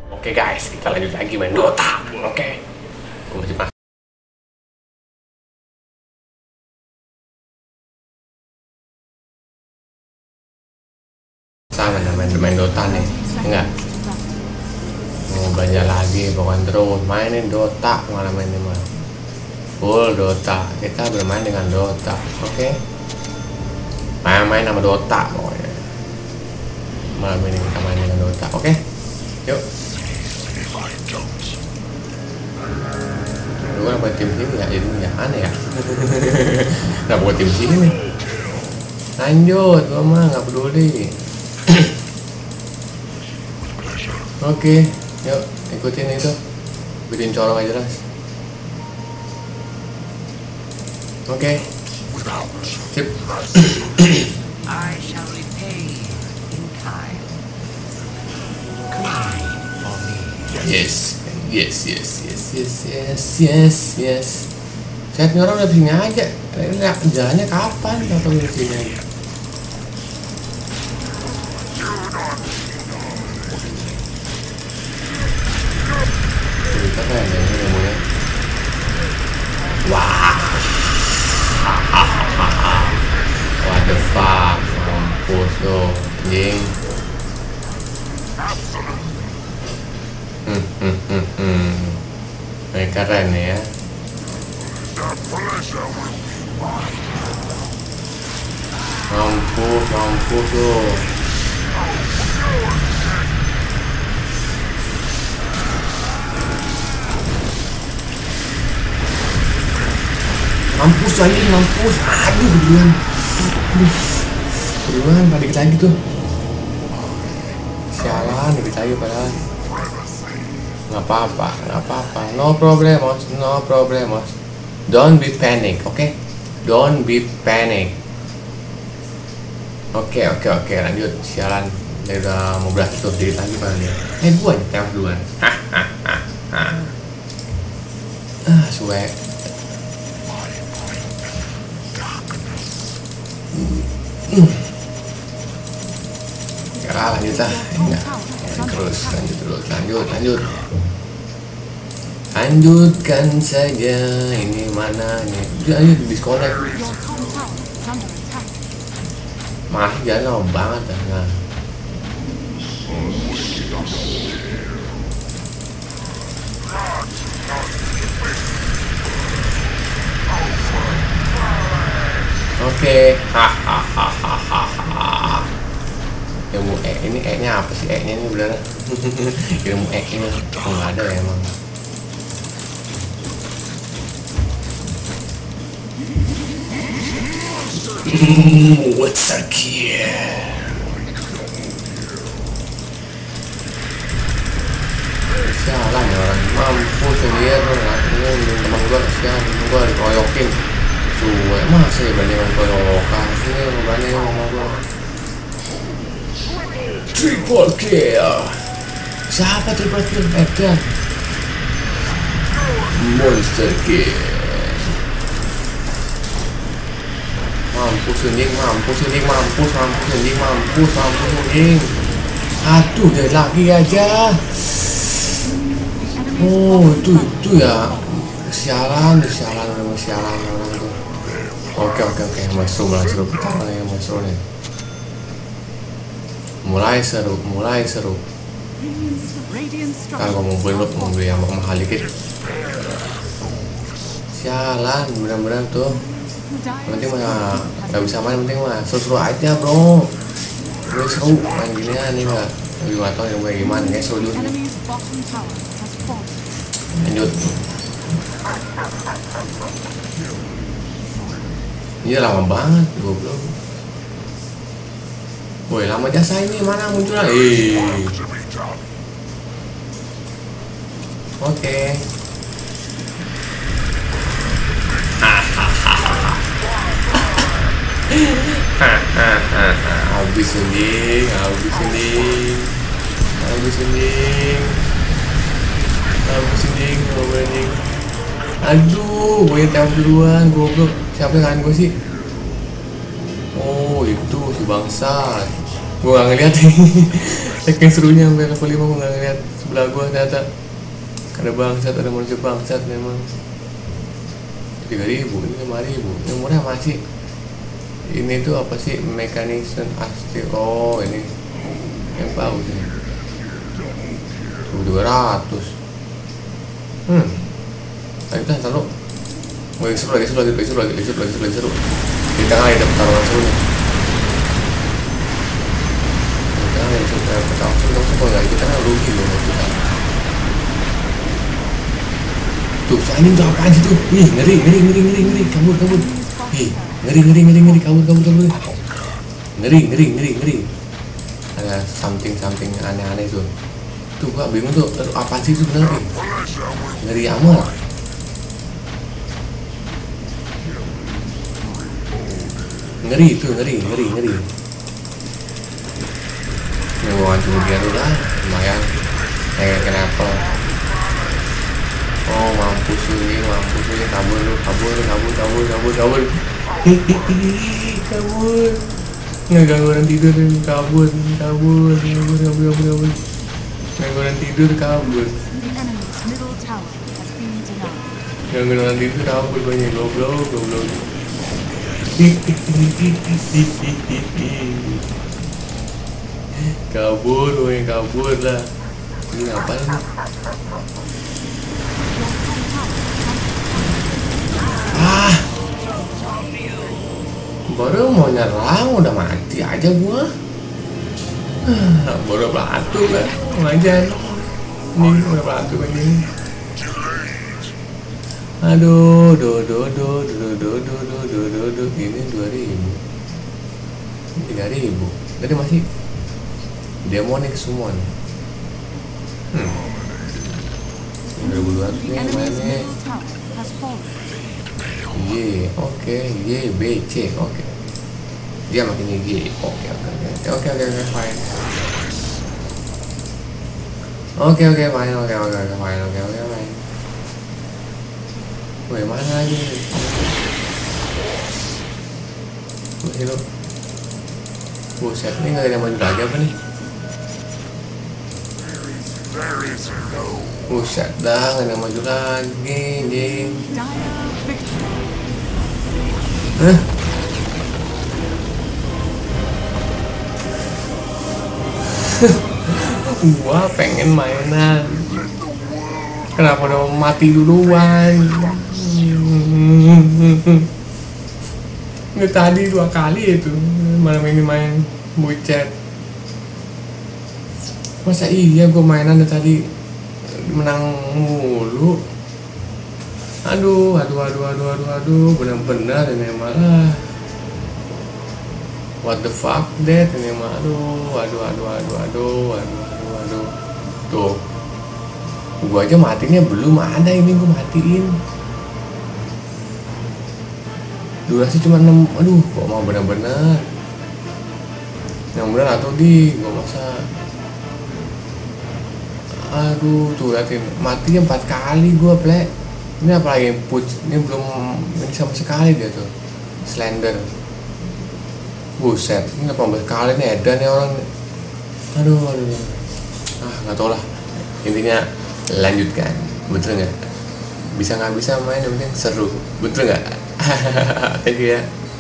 Oke guys, kita lanjut lagi main Dota. Oke. Gue masih pas. Sama main Dota nih, enggak? Mau belajar lagi, bukan terus mainin Dota malam ini mah. Full Dota, kita bermain dengan Dota, oke? Main sama Dota pokoknya. Malam ini kita main dengan Dota, oke? Yuk. Lu kan buat tim sini ya, jadi ya aneh ya. Nggak buat tim sini nih. Lanjut, gua mah nggak peduli. Oke, yuk ikutin itu, bikin corong aja jelas. Oke, sip. I shall repay in kind. Cry for me. Yes. Saya orang udah sini aja. Jalannya kapan? Atau di sini aja. Kita kan ya mulai. Wah. What the fuck? Mampus lo, anjing. Keren ya. Mampus lo. Mampus lagi, mampus. Aduh, duluan, dikit lagi tuh. Sialan, dikit lagi padahal. Nggak apa-apa, no problemos. Don't be panic, okay? Don't be panic. Oke, lanjut. Sialan, dia udah mau berhasil tuh, dikit lagi padahal. Gua tembak duluan. Suek. Lanjut lah, enggak. Terus lanjut. Lanjutkan saja. Ini mana nih? Ayo disconnect. Masih jalan lama banget dah. Nah. Oke. Ilmu ini nya apa sih? Nya ini bener. Ilmu nya nggak ada ya emang. What's a kill? Sialan ya orang, mampus sendiri tuh. Ini teman gua kesian, gua dikoyokin. Suwe, masa ya berani koyokan? Sini berani ngomong gua. Triple kill. Siapa triple kill? Edgar. Monster kill. Mampus anjing. Aduh, dari lagi aja. Oh, itu ya. Sialan orang tuh. Oke. Masuk pertama ya, masuk nih. Mulai seru. Kalau mau beli yang mahal dikit. Sialan, bener-bener tuh. Penting mah nggak bisa main, penting mah seru aja bro. Gue seru main ginian nih nggak. Lebih matang yang kayak gimana guys, seru dulu. Lanjut. Iya lama banget, goblok. Woi, lama jasa ini mana munculnya? Oke. Habis anjing. Aduh, gue tembak duluan, goblok. Siapa yang ngatain gue sih? Oh, itu si bangsat. Gue gak ngeliat nih. Saking serunya sampai level 5 gue nggak ngeliat sebelah gue ternyata ada bangsat, ada manusia bangsat memang. 3.000, ini 5.000, ini murah masih. Ini tuh apa sih, mekanisme asli? Oh ini yang bagus ini 200. Ayo kita taruh. Lagi seru. Di tengah ada pertarungan seru nih. Di tengah ada pertarungan seru, kalau nggak kita kan rugi loh kita. Tuh, anjing tuh apaan sih tuh? Ih, ngeri, kabur. Ih, ngeri, kabur. Ngeri. Ada something aneh-aneh tuh. Tuh gua bingung tuh, aduh apaan sih itu sebenarnya? Ngeri amat. Ngeri. Yang gua hancur dia dulu lah, lumayan. Kayak kenapa? Oh mampus ini, kabur. Kabur. Nggak ganggu orang tidur, kabur. Ganggu orang tidur, kabur. Ganggu orang tidur, kabur banyak goblok. Kabur lah. Ini apa nih? Baru mau nyerang udah mati aja gua. Baru batu kan, wajar. Ini udah batu kan ini. Aduh, ini 2.000, 3.000. Tadi masih demonic summon. 2.200 nih mainnya. Oke, BC, oke. Dia makin Y, oke, fine. Oke, fine. Wih, mana lagi? Wih, buset, ini nggak ada maju lagi apa nih? Buset dah, nggak ada maju lagi, anjing. Gua pengen mainan. Kenapa udah mati duluan? Ini tadi 2 kali itu malam ini main bucet. Masa iya gue mainan tadi menang mulu. Aduh, benar-benar ini malah. What the fuck that ini mah. Aduh. Tuh. Gua aja matinya belum ada, ini gua matiin. Durasi cuma 6. Aduh, kok mau benar-benar. Yang benar atau gua masa. Aduh, tuh liatin, matinya 4 kali gua, plek. Ini apalagi push, ini belum ini sama sekali dia tuh. Slender. Buset, ini 18 kali nih edan ya orang. Aduh. Nggak tau lah. Intinya lanjutkan, betul nggak? Bisa nggak bisa main, yang penting seru, betul nggak? Thank you ya.